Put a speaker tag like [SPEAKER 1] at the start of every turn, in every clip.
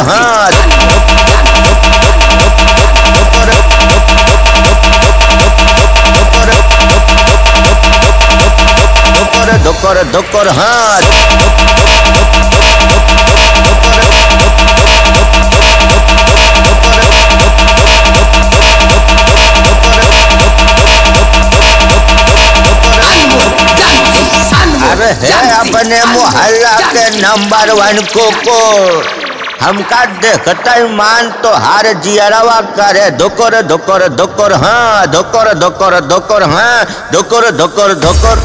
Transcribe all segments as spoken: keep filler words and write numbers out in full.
[SPEAKER 1] हाँ धुकर धुकर हाँ अरे है अपने मोहल्ला के नंबर वन कुकुर, हमका देखता ही मान तो हार जियरवा करे धुकर धुकर धुकर हाँ धुकर धुकर धुकर हाँ धुकर धुकर धुकर।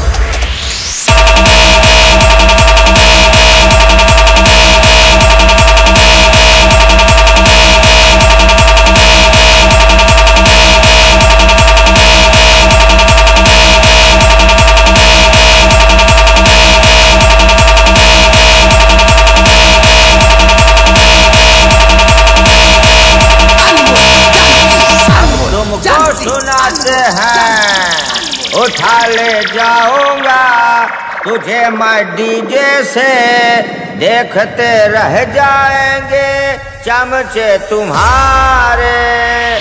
[SPEAKER 1] सुनाते हैं उठा ले जाऊंगा तुझे मैं डीजे से, देखते रह जाएंगे चमचे तुम्हारे।